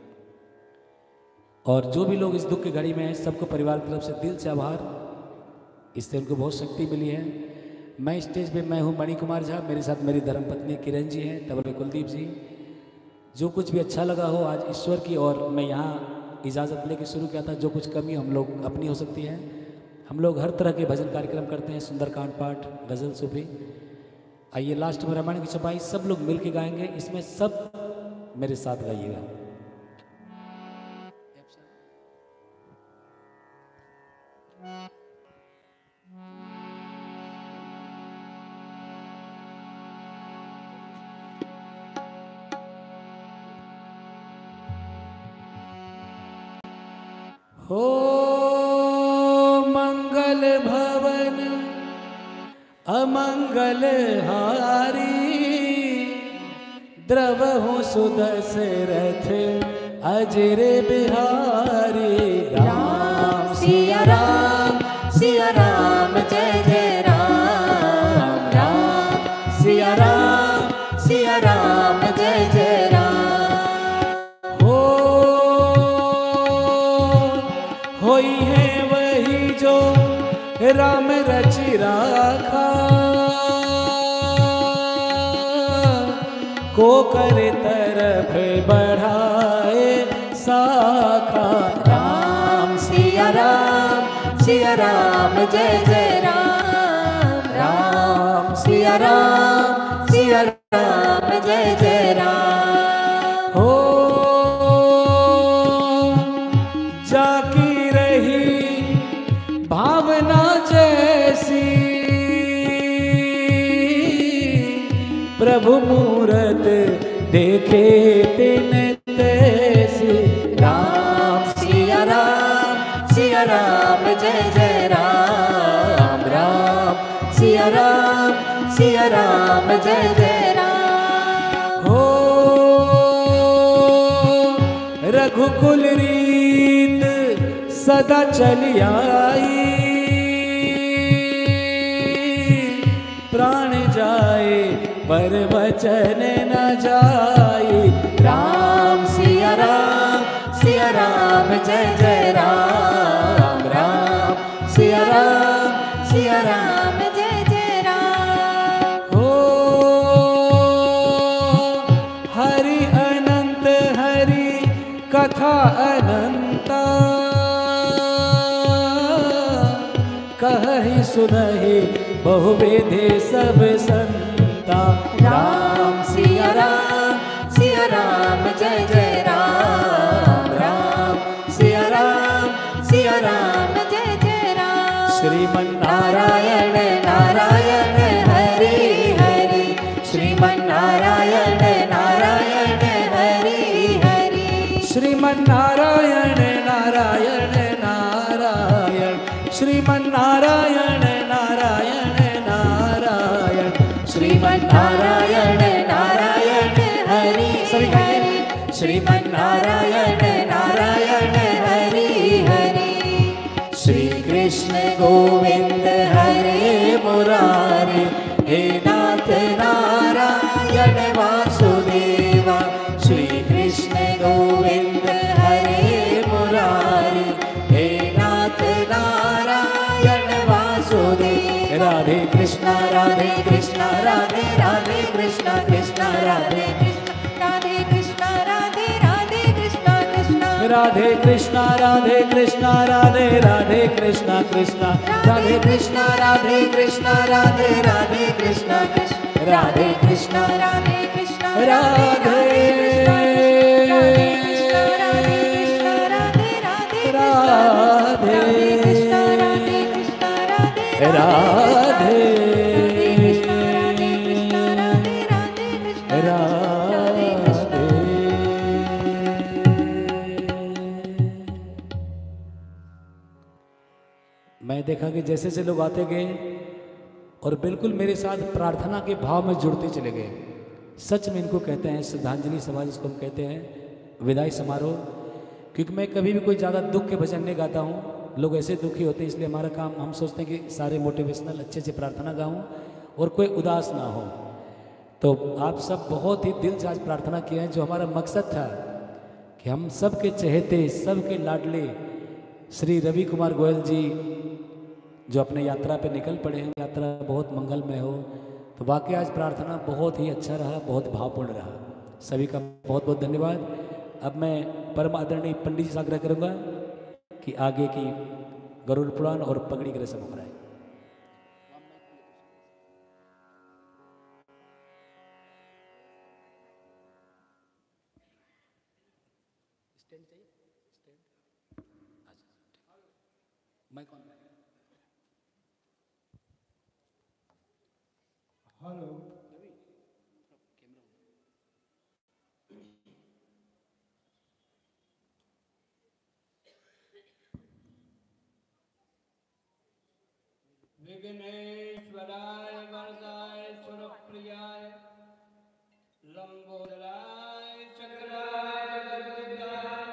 और जो भी लोग इस दुख की घड़ी में हैं, सबको परिवार की तरफ से दिल से आभार, इससे उनको बहुत शक्ति मिली है। मैं स्टेज पे मैं हूँ मणि कुमार झा, मेरे साथ मेरी धर्मपत्नी किरण जी हैं, तबले कुलदीप जी। जो कुछ भी अच्छा लगा हो आज ईश्वर की, और मैं यहाँ इजाज़त लेके शुरू किया था, जो कुछ कमी हम लोग अपनी हो सकती है, हम लोग हर तरह के भजन कार्यक्रम करते हैं, सुंदरकांड पाठ, गज़ल, सूफी। आइए लास्ट में रामायण की चौपाई सब लोग मिल के गाएंगे, इसमें सब मेरे साथ गाइएगा। हो मंगल भवन अमंगल हारी, द्रवहु सुदशरथ अजर बिहारी। राम सिया राम जय जय राम, राम सिया राम जय जय राम। होई है वही जो राम रचि राखा, को करे तरफ तरफ बढ़ाए शाखा। राम सिया राम जय जय राम। राम सिया राम जय जय राम। हो जाकी रही भावना जैसी, प्रभु मूरत देखे तिन तैसी। राम सिया राम जय जय राम। राम सिया राम जय जय राम। हो रघुकुल रीत सदा चली आई, प्राण जाए पर वचन न जाए। राम सिया राम जय जय राम। राम सिया राम जय जय राम। हो हरि अनंत हरि कथा अनंता, कहि सुनहि बहुवेदे सब संता। राम सिया राम जय जय राम। राम सिया राम जय जय राम। श्रीमन नारायण नारायण हरि हरि, श्रीमन नारायण नारायण हरि हरि, श्रीमन नारायण नारायण नारायण, श्रीमन नारायण नारायण नारायण, श्रीमन नारायण नारायण हरि हरि, श्रीमन नारायण नारायण हरि हरि। श्री कृष्ण गोविंद हरे मुरारे, हे नाथ नारायण वासुदेवा। श्री कृष्ण गोविंद हरे मुरारे, हे नाथ नारायण वासुदेव। राधे कृष्णा राधे कृष्णा राधे राधे कृष्णा कृष्णा राधे कृष्णा राधे कृष्णा राधे राधे कृष्णा कृष्णा राधे कृष्णा राधे कृष्णा राधे राधे कृष्णा कृष्णा राधे कृष्णा राधे कृष्णा राधे राधे कृष्णा कृष्णा राधे कृष्णा राधे कृष्णा राधे मैं देखा कि जैसे जैसे लोग आते गए और बिल्कुल मेरे साथ प्रार्थना के भाव में जुड़ते चले गए। सच में इनको कहते हैं श्रद्धांजलि सभा, जिसको हम कहते हैं विदाई समारोह। क्योंकि मैं कभी भी कोई ज़्यादा दुख के भजन नहीं गाता हूँ, लोग ऐसे दुखी होते हैं, इसलिए हमारा काम, हम सोचते हैं कि सारे मोटिवेशनल अच्छे से प्रार्थना गाऊँ और कोई उदास ना हो। तो आप सब बहुत ही दिल से आज प्रार्थना किए हैं। जो हमारा मकसद था कि हम सबके चहेते, सबके लाडले श्री रवि कुमार गोयल जी जो अपने यात्रा पे निकल पड़े हैं, यात्रा बहुत मंगलमय हो। तो वाकई आज प्रार्थना बहुत ही अच्छा रहा, बहुत भावपूर्ण रहा। सभी का बहुत बहुत धन्यवाद। अब मैं परम आदरणीय पंडित जी से आग्रह करूँगा कि आगे की गरुड़ पुराण और पगड़ी की रस्म कराएं। हेलो, विघ्नेश्वराय वरदाय सुरप्रियाय लंबोदराय चक्राय जगद्विद्याय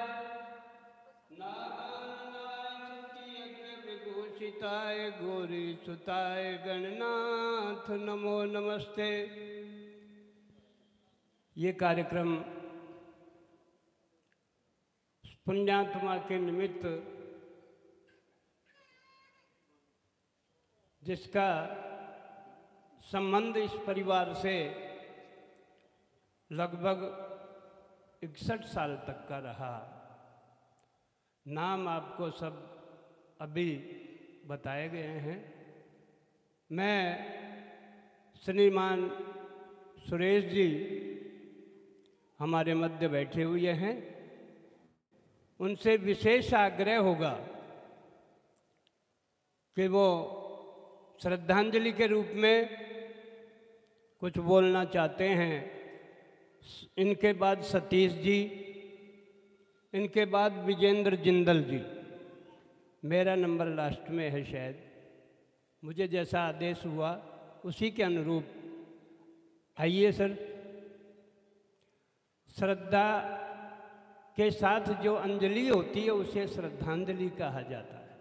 नागानाथ यज्ञ विभूषिताय गौरी सुताय गणनाथ नमो नमस्ते। ये कार्यक्रम पुण्यात्मा के निमित्त, जिसका संबंध इस परिवार से लगभग 61 साल तक का रहा। नाम आपको सब अभी बताए गए हैं। मैं श्रीमान सुरेश जी हमारे मध्य बैठे हुए हैं, उनसे विशेष आग्रह होगा कि वो श्रद्धांजलि के रूप में कुछ बोलना चाहते हैं। इनके बाद सतीश जी, इनके बाद विजेंद्र जिंदल जी। मेरा नंबर लास्ट में है शायद, मुझे जैसा आदेश हुआ उसी के अनुरूप आइए सर। श्रद्धा के साथ जो अंजलि होती है उसे श्रद्धांजलि कहा जाता है।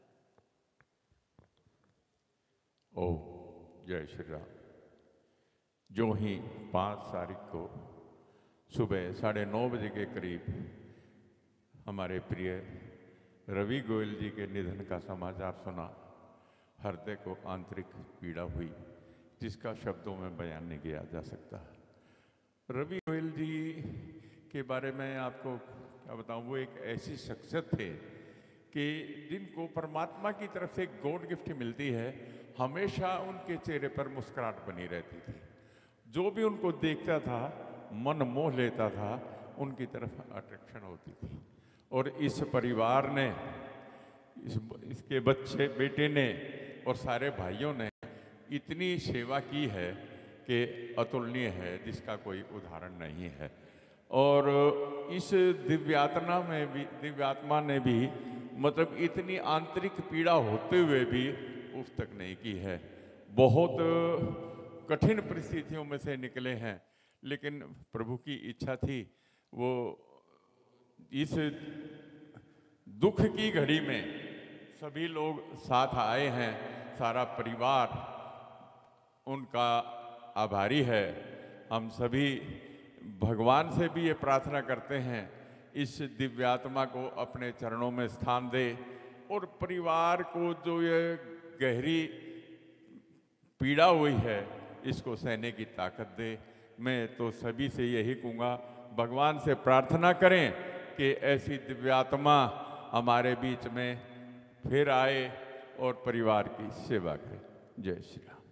ओम जय श्री राम। जो ही 5 तारीख को सुबह 9:30 बजे के करीब हमारे प्रिय रवि गोयल जी के निधन का समाचार सुना, हृदय को आंतरिक पीड़ा हुई जिसका शब्दों में बयान नहीं किया जा सकता। रवि गोयल जी के बारे में आपको क्या बताऊं, वो एक ऐसी शख्सियत थे कि जिनको परमात्मा की तरफ से एक गॉड गिफ्ट मिलती है, हमेशा उनके चेहरे पर मुस्कुराहट बनी रहती थी। जो भी उनको देखता था मन मोह लेता था, उनकी तरफ अट्रैक्शन होती थी। और इस परिवार ने, इसके बच्चे बेटे ने और सारे भाइयों ने इतनी सेवा की है कि अतुलनीय है, जिसका कोई उदाहरण नहीं है। और इस दिव्यात्मा ने भी मतलब इतनी आंतरिक पीड़ा होते हुए भी उफ तक नहीं की है। बहुत कठिन परिस्थितियों में से निकले हैं, लेकिन प्रभु की इच्छा थी वो इस दुख की घड़ी में सभी लोग साथ आए हैं। सारा परिवार उनका आभारी है। हम सभी भगवान से भी ये प्रार्थना करते हैं इस दिव्यात्मा को अपने चरणों में स्थान दे और परिवार को जो ये गहरी पीड़ा हुई है इसको सहने की ताकत दे। मैं तो सभी से यही कहूँगा, भगवान से प्रार्थना करें कि ऐसी दिव्यात्मा हमारे बीच में फिर आए और परिवार की सेवा करे। जय श्री राम।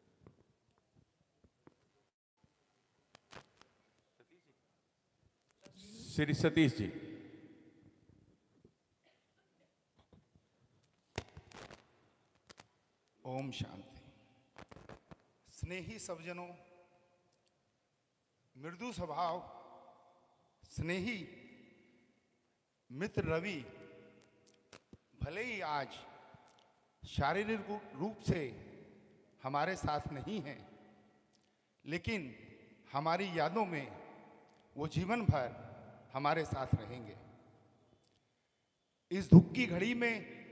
श्री सतीश जी। ओम शांति। स्नेही सज्जनों, मृदु स्वभाव, स्नेही मित्र रवि भले ही आज शारीरिक रूप से हमारे साथ नहीं हैं, लेकिन हमारी यादों में वो जीवन भर हमारे साथ रहेंगे। इस दुख की घड़ी में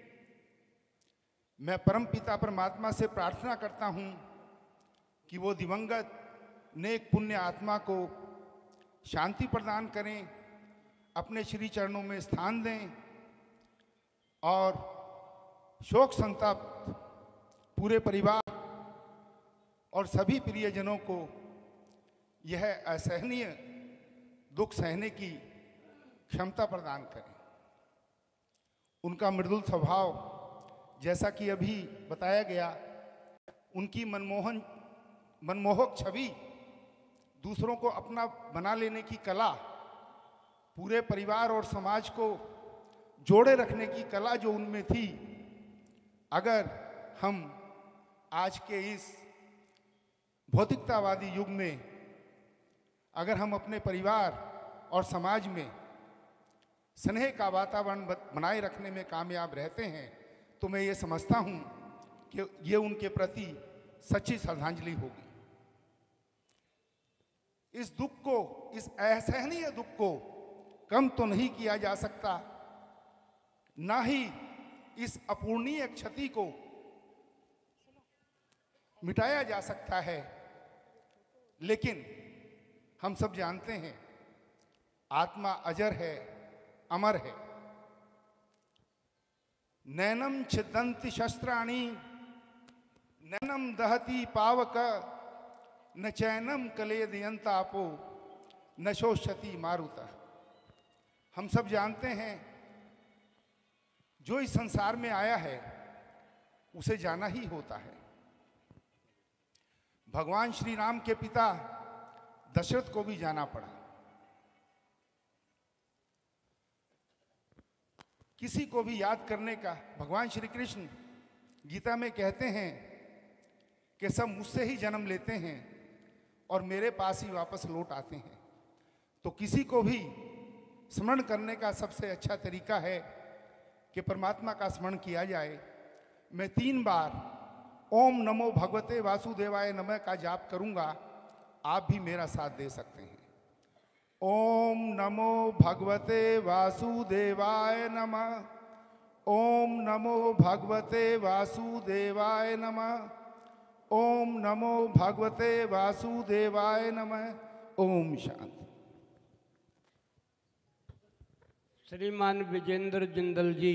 मैं परम पिता परमात्मा से प्रार्थना करता हूं कि वो दिवंगत नेक पुण्य आत्मा को शांति प्रदान करें, अपने श्री चरणों में स्थान दें और शोक संतप्त पूरे परिवार और सभी प्रियजनों को यह असहनीय दुख सहने की क्षमता प्रदान करें। उनका मृदुल स्वभाव, जैसा कि अभी बताया गया, उनकी मनमोहक छवि, दूसरों को अपना बना लेने की कला, पूरे परिवार और समाज को जोड़े रखने की कला जो उनमें थी, अगर हम आज के इस भौतिकतावादी युग में अगर हम अपने परिवार और समाज में स्नेह का वातावरण बनाए रखने में कामयाब रहते हैं, तो मैं ये समझता हूँ कि ये उनके प्रति सच्ची श्रद्धांजलि होगी। इस दुख को, इस असहनीय दुख को कम तो नहीं किया जा सकता, ना ही इस अपूर्णीय क्षति को मिटाया जा सकता है, लेकिन हम सब जानते हैं आत्मा अजर है, अमर है। नैनम छिदन्ति शस्त्राणि नैनम दहति पावक न चैनम कलेदयन्तापो नशोषति मारुतः। हम सब जानते हैं जो इस संसार में आया है उसे जाना ही होता है। भगवान श्री राम के पिता दशरथ को भी जाना पड़ा। किसी को भी याद करने का, भगवान श्री कृष्ण गीता में कहते हैं कि सब मुझसे ही जन्म लेते हैं और मेरे पास ही वापस लौट आते हैं। तो किसी को भी स्मरण करने का सबसे अच्छा तरीका है कि परमात्मा का स्मरण किया जाए। मैं 3 बार ओम नमो भगवते वासुदेवाय नमः का जाप करूंगा, आप भी मेरा साथ दे सकते हैं। ओम नमो भगवते वासुदेवाय नमः, ओम नमो भगवते वासुदेवाय नमः, ओम नमो भगवते वासुदेवाय नमः। ओम शांति। श्रीमान विजेंद्र जिंदल जी।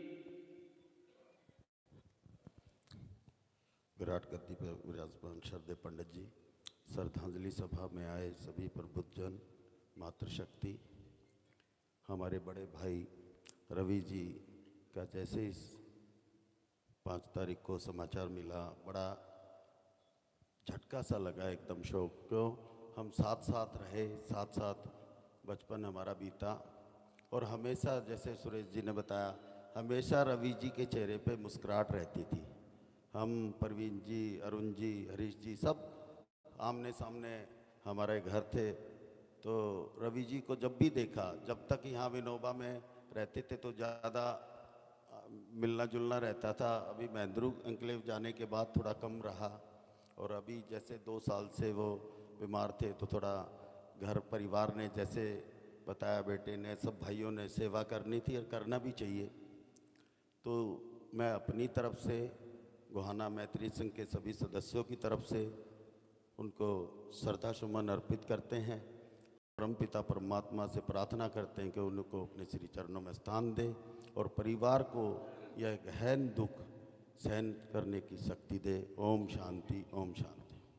विराट गद्दी पर विराजमान श्रद्धेय पंडित जी, श्रद्धांजलि सभा में आए सभी प्रबुद्धजन, मातृशक्ति, हमारे बड़े भाई रवि जी का जैसे इस 5 तारीख को समाचार मिला, बड़ा झटका सा लगा, एकदम शोक। क्यों, हम साथ साथ रहे, साथ साथ बचपन हमारा बीता और हमेशा, जैसे सुरेश जी ने बताया, हमेशा रवि जी के चेहरे पे मुस्कुराहट रहती थी। हम परवीन जी, अरुण जी, हरीश जी सब आमने सामने हमारे घर थे। तो रवि जी को जब भी देखा, जब तक यहाँ विनोबा में रहते थे तो ज़्यादा मिलना जुलना रहता था। अभी महेंद्रू एंक्लेव जाने के बाद थोड़ा कम रहा और अभी जैसे 2 साल से वो बीमार थे तो थोड़ा घर परिवार ने, जैसे बताया बेटे ने, सब भाइयों ने सेवा करनी थी और करना भी चाहिए। तो मैं अपनी तरफ से, गोहाना मैत्री संघ के सभी सदस्यों की तरफ से उनको श्रद्धा सुमन अर्पित करते हैं। परमपिता परमात्मा से प्रार्थना करते हैं कि उनको अपने श्री चरणों में स्थान दे और परिवार को यह गहन दुख सहन करने की शक्ति दे। ओम शांति, ओम शांति।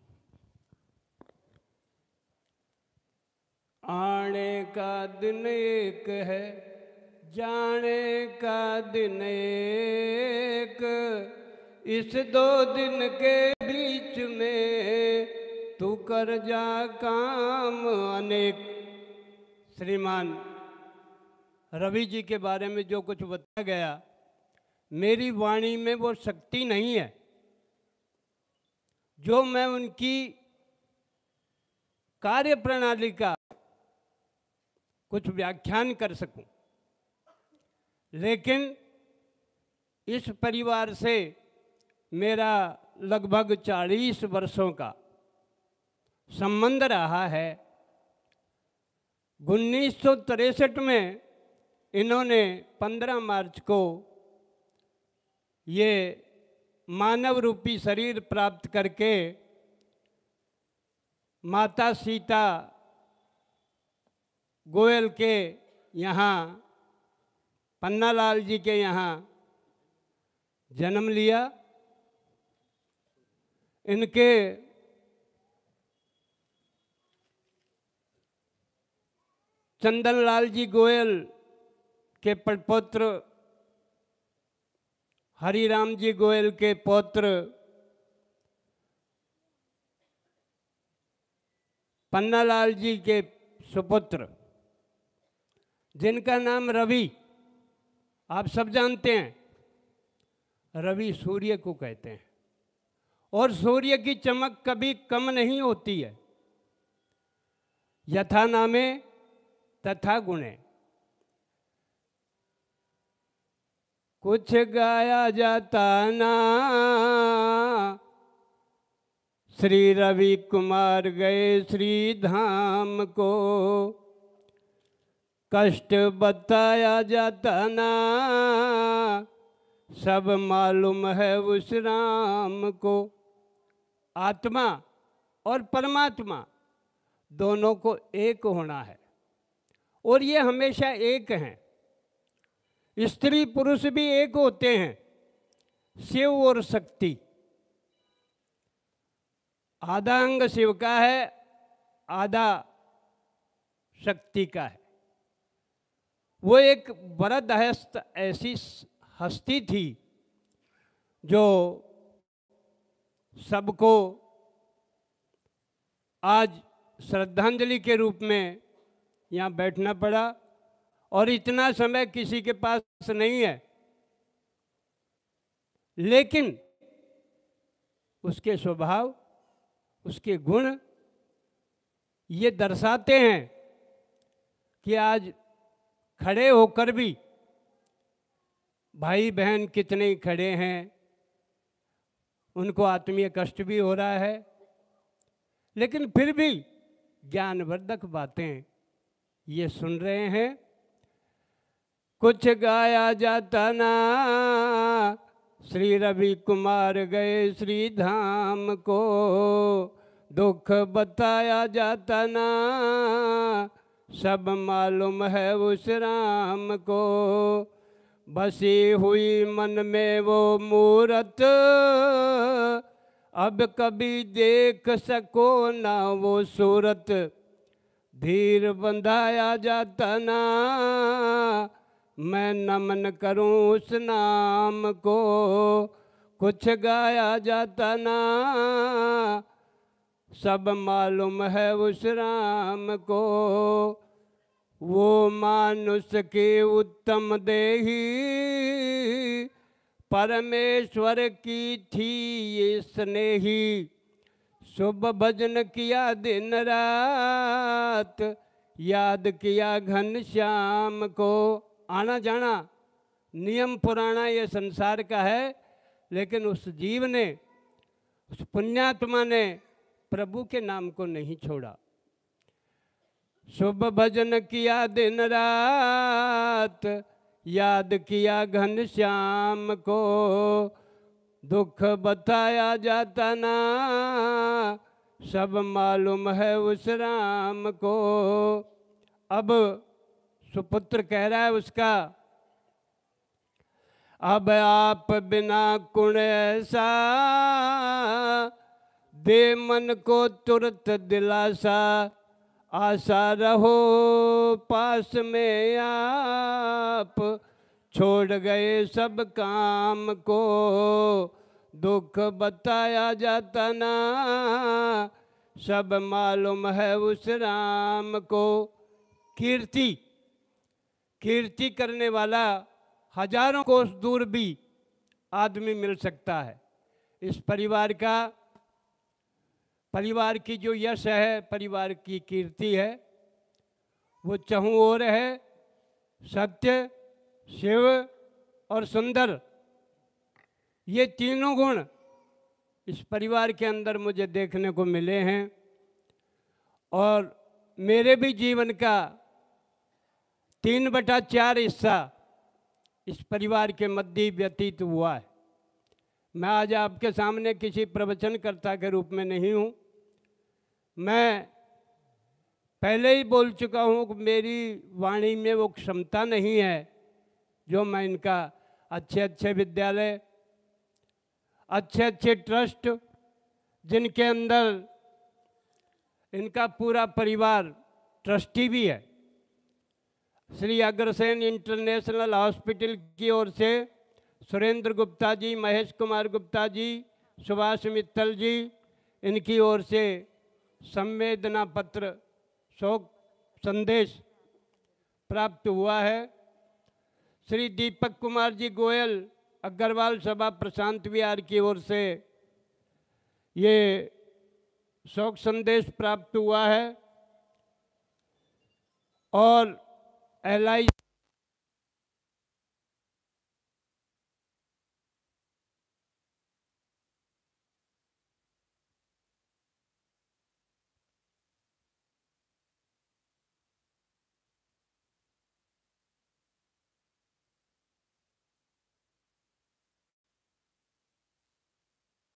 आने का दिन एक है, जाने का दिन एक, इस 2 दिन के बीच में तू कर जा काम अनेक। श्रीमान रवि जी के बारे में जो कुछ बताया गया, मेरी वाणी में वो शक्ति नहीं है जो मैं उनकी कार्य प्रणाली का कुछ व्याख्यान कर सकूं। लेकिन इस परिवार से मेरा लगभग 40 वर्षों का संबंध रहा है। 1963 में इन्होंने 15 मार्च को ये मानव रूपी शरीर प्राप्त करके माता सीता गोयल के यहाँ, पन्नालाल जी के यहाँ जन्म लिया। इनके चंदनलाल जी गोयल के पौत्र, हरिराम जी गोयल के पौत्र, पन्नालाल जी के सुपुत्र, जिनका नाम रवि, आप सब जानते हैं। रवि सूर्य को कहते हैं और सूर्य की चमक कभी कम नहीं होती है। यथा नामे तथा गुणे। कुछ गाया जाता ना, श्री रवि कुमार गए श्री धाम को, कष्ट बताया जाता ना, सब मालूम है उस राम को। आत्मा और परमात्मा दोनों को एक होना है और ये हमेशा एक हैं। स्त्री पुरुष भी एक होते हैं, शिव और शक्ति। आधा अंग शिव का है, आधा शक्ति का है। वो एक वरदहस्त ऐसी हस्ती थी जो सबको आज श्रद्धांजलि के रूप में यहाँ बैठना पड़ा, और इतना समय किसी के पास नहीं है, लेकिन उसके स्वभाव, उसके गुण ये दर्शाते हैं कि आज खड़े होकर भी भाई बहन कितने ही खड़े हैं, उनको आत्मीय कष्ट भी हो रहा है, लेकिन फिर भी ज्ञानवर्धक बातें ये सुन रहे हैं। कुछ गाया जाता ना, श्री रवि कुमार गए श्री धाम को, दुख बताया जाता ना, सब मालूम है उस राम को। बसी हुई मन में वो मूरत, अब कभी देख सको ना वो सूरत, धीर बंधाया जाता ना, मैं नमन करूं उस नाम को। कुछ गाया जाता ना, सब मालूम है उस राम को। वो मानुष के उत्तम देही, परमेश्वर की थी ये स्नेही। शुभ भजन किया दिन रात, याद किया घनश्याम को। आना जाना नियम पुराना ये संसार का है, लेकिन उस जीव ने, उस पुण्यात्मा ने प्रभु के नाम को नहीं छोड़ा। शुभ भजन किया दिन रात, याद किया घनश्याम को। दुख बताया जाता ना, सब मालूम है उस राम को। अब सुपुत्र कह रहा है उसका, अब आप बिना कुण ऐसा, दे मन को तुरंत दिलासा। आशा रहो पास में आप, छोड़ गए सब काम को। दुख बताया जाता ना, सब मालूम है उस राम को। कीर्ति, कीर्ति करने वाला हजारों कोस दूर भी आदमी मिल सकता है। इस परिवार का, परिवार की जो यश है, परिवार की कीर्ति है, वो चहुँ ओर है। सत्य, शिव और सुंदर, ये तीनों गुण इस परिवार के अंदर मुझे देखने को मिले हैं, और मेरे भी जीवन का 3/4 हिस्सा इस परिवार के मध्य व्यतीत हुआ है। मैं आज आपके सामने किसी प्रवचनकर्ता के रूप में नहीं हूँ। मैं पहले ही बोल चुका हूँ कि मेरी वाणी में वो क्षमता नहीं है जो मैं इनका अच्छे अच्छे विद्यालय, अच्छे अच्छे ट्रस्ट, जिनके अंदर इनका पूरा परिवार ट्रस्टी भी है, श्री अग्रसेन इंटरनेशनल हॉस्पिटल की ओर से सुरेंद्र गुप्ता जी, महेश कुमार गुप्ता जी, सुभाष मित्तल जी, इनकी ओर से संवेदना पत्र, शोक संदेश प्राप्त हुआ है। श्री दीपक कुमार जी गोयल, अग्रवाल सभा प्रशांत विहार की ओर से ये शोक संदेश प्राप्त हुआ है। और LIC